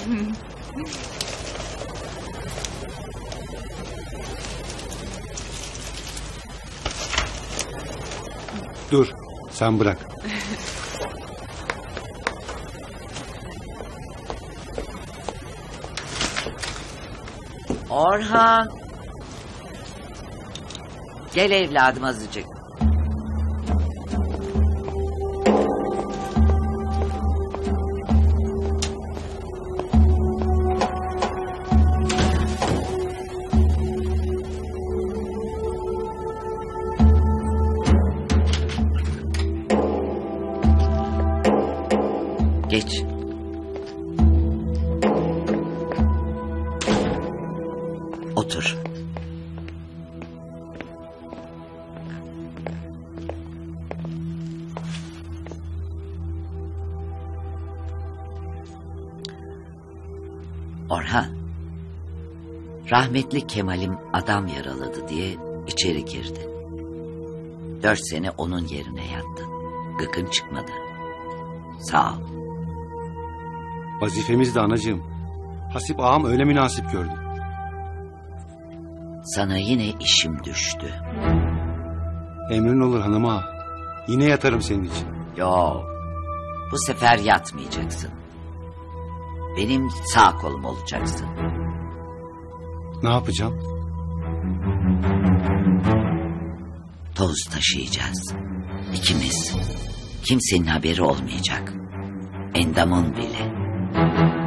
Dur, sen bırak. Orhan. Gel evladım azıcık. Geç. Otur. Orhan. Rahmetli Kemal'im adam yaraladı diye içeri girdi. 4 sene onun yerine yattın. Gıkın çıkmadı. Sağ ol. Vazifemiz de anacığım. Hasip ağam öyle münasip gördü. Sana yine işim düştü. Emrin olur hanım ağa. Yine yatarım senin için. Yo, bu sefer yatmayacaksın. Benim sağ kolum olacaksın. Ne yapacağım? Toz taşıyacağız. İkimiz. Kimsenin haberi olmayacak. Endam'ın bile.